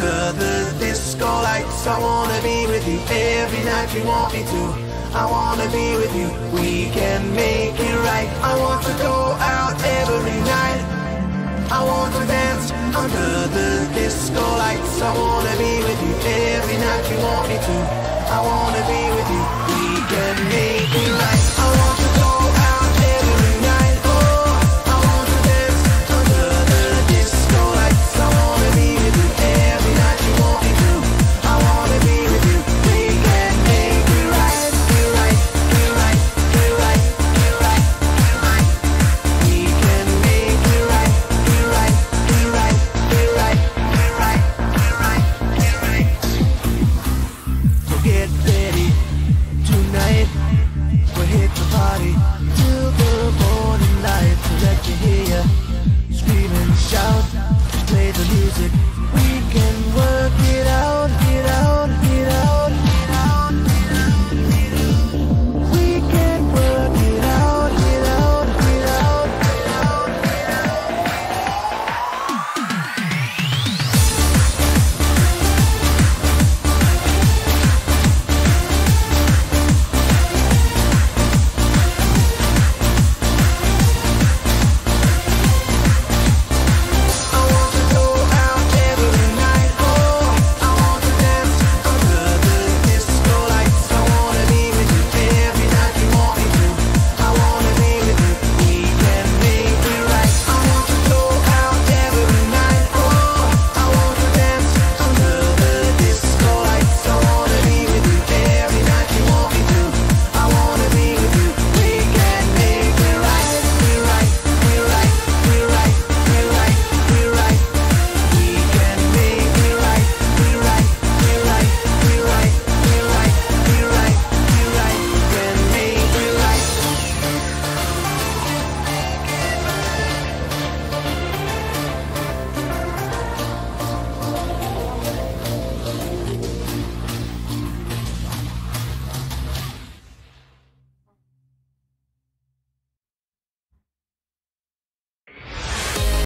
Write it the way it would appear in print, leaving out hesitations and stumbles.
under the disco lights. I wanna be with you every night you want me to. I wanna be with you, we can make it right. I want to go out every night. I want to dance under the disco lights. I wanna be with you every night you want me to. I wanna be with you, we can make it right.